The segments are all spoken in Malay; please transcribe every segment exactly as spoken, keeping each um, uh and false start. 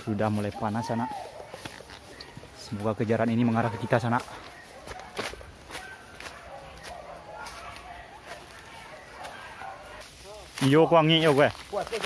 Sudah mulai panas sana. Semoga kejaran ini mengarah ke kita sana. Iyo kuangi yo gue.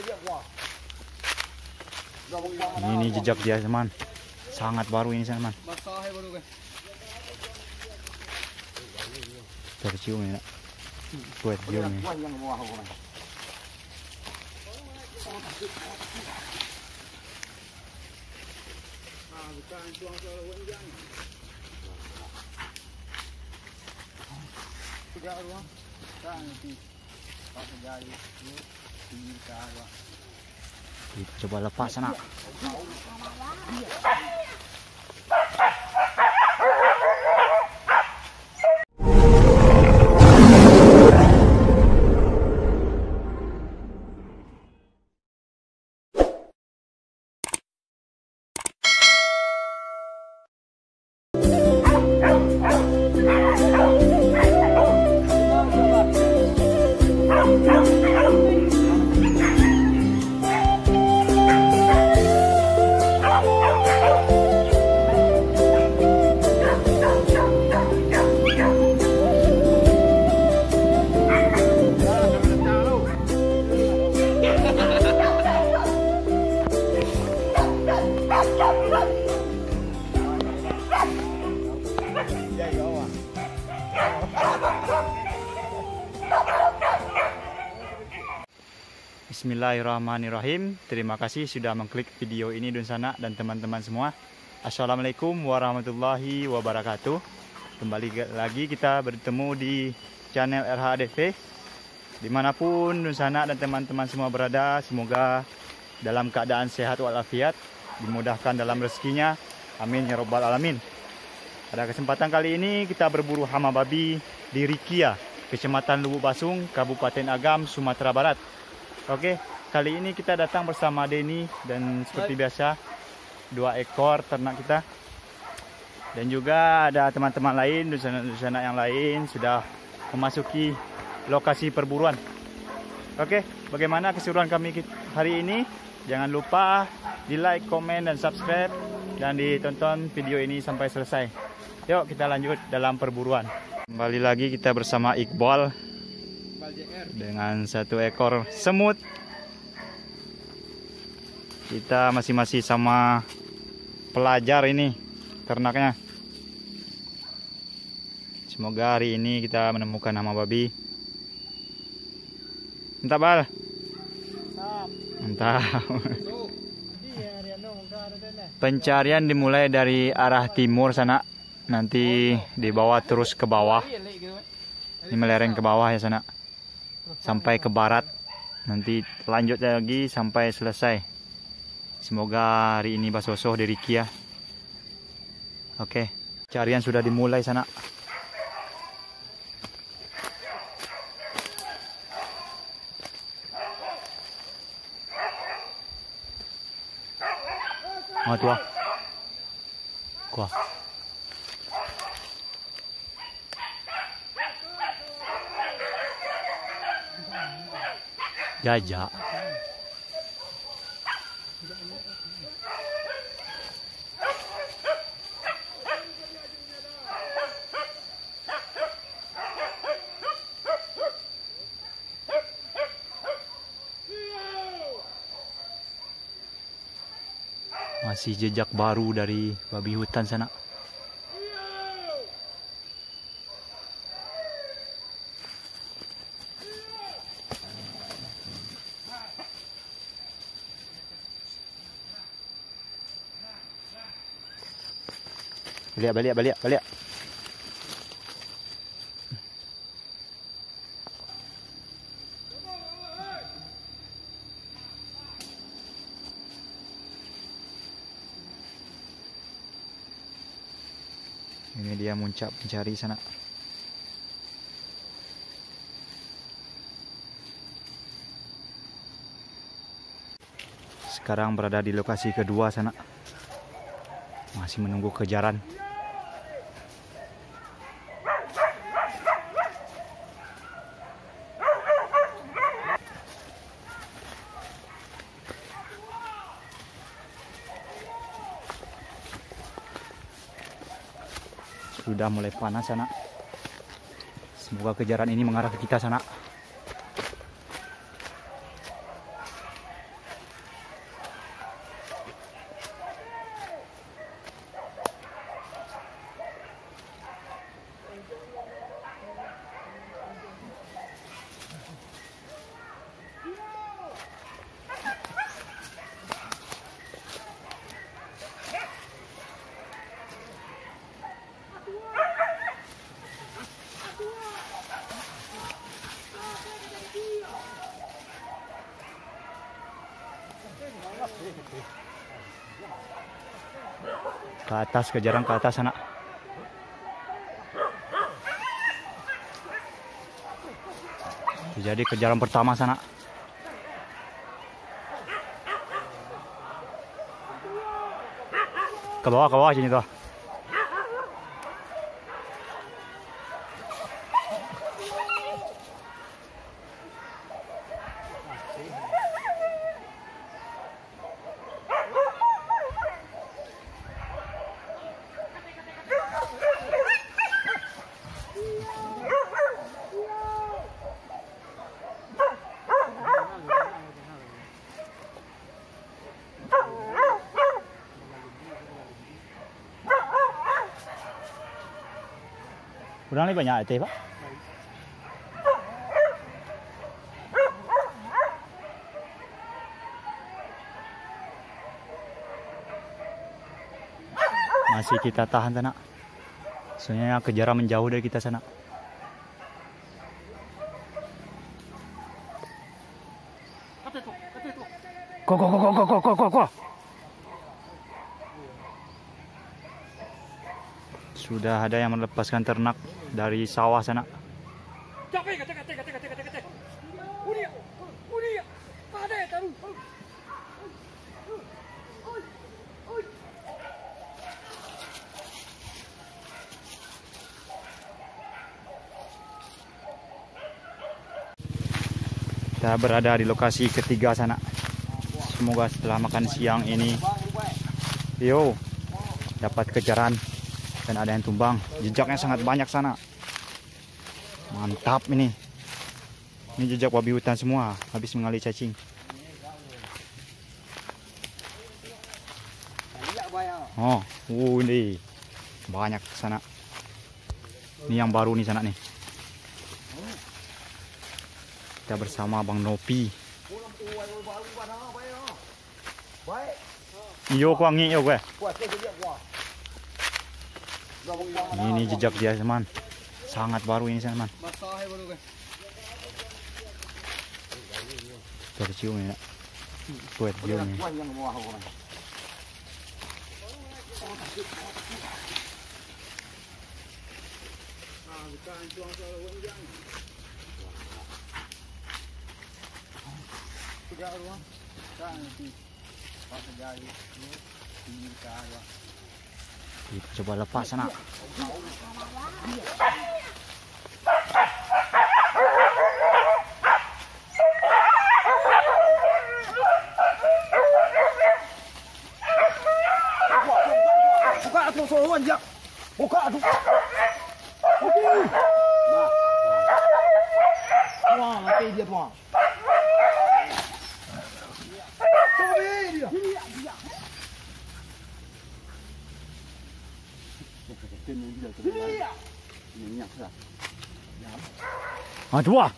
Ini jejak dia teman. Sangat baru ini teman. Tercium ya. Buat cium ini. Kita coba lepas sana. Bismillahirrahmanirrahim. Terima kasih sudah mengklik video ini Dunsana dan teman-teman semua. Assalamualaikum warahmatullahi wabarakatuh. Kembali lagi kita bertemu di channel R H A D V. Dimanapun Dunsana dan teman-teman semua berada, semoga dalam keadaan sehat walafiat, dimudahkan dalam rezekinya. Amin ya robbal alamin. Pada kesempatan kali ini kita berburu hama babi di Rikia, Kecamatan Lubuk Basung, Kabupaten Agam, Sumatera Barat. Oke, kali ini kita datang bersama Denny dan seperti biasa dua ekor ternak kita. Dan juga ada teman-teman lain, dusana-dusana yang lain sudah memasuki lokasi perburuan. Oke, bagaimana keseruan kami hari ini? Jangan lupa di like, komen, dan subscribe, dan ditonton video ini sampai selesai. Yuk kita lanjut dalam perburuan. Kembali lagi kita bersama Iqbal dengan satu ekor semut. Kita masih-masih sama pelajar ini ternaknya. Semoga hari ini kita menemukan hama babi. Mantap Bal. Mantap. Pencarian dimulai dari arah timur sana, nanti dibawa terus ke bawah. Ini melereng ke bawah ya sana, sampai ke barat, nanti lanjut lagi sampai selesai. Semoga hari ini basosoh dari Rikia. Oke, carian sudah dimulai sana. Mau tua, kuah. Jajak. Masih jejak baru dari babi hutan sana. Balik, balik, balik, balik. Ini dia muncak mencari sana. Sekarang berada di lokasi kedua sana. Masih menunggu kejaran. Sudah mulai panas sana. Semoga kejaran ini mengarah ke kita sana. Ke atas, kejaran ke atas sana. Jadi kejaran pertama sana. Ke bawah, ke bawah sini tuh. Kurang lebih banyak teh, Pak. Masih kita tahan sana. Soalnya kejaran menjauh dari kita sana. Kok kok kok kok kok kok kok kok. Sudah ada yang melepaskan ternak dari sawah sana. Kita berada di lokasi ketiga sana. Semoga setelah makan siang ini, yo, dapat kejaran dan ada yang tumbang. Jejaknya sangat banyak sana. Mantap ini. Ini jejak babi hutan semua, habis mengalih cacing. Oh, uh, ini banyak sana. Ini yang baru nih sana nih. Kita bersama Bang Nopi. Iyo kuangi yo gue. Ini jejak dia teman. Sangat baru ini teman. Tercium ya. Buat dia nih. Kita coba lepas sana. Buka atuh sowan jak. Buka atuh. Wah, mati dia tuh. Ah, dua.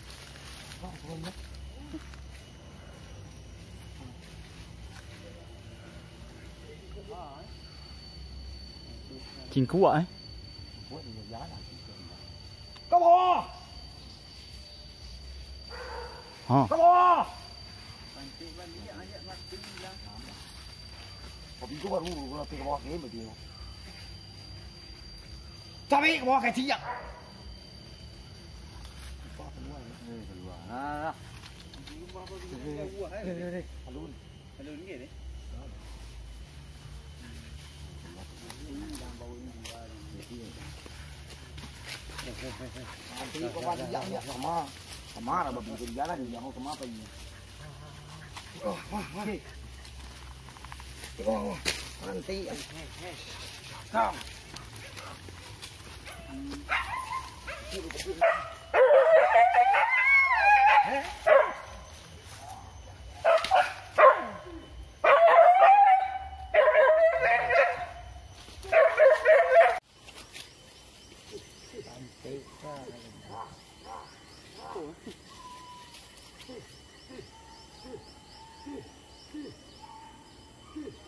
Chính cú ấy. Có bò. Hả? Có bò. Tapi gua baru gua pergi bawa ke begitu. Tapi bawa ke siap. Nah. Alun. Alun gini. Nanti kau pasti jangan sama sama lah babi itu jalan jangan sama apa ini. Oh, wah, wah. Oh, nanti. Kau. Cantik.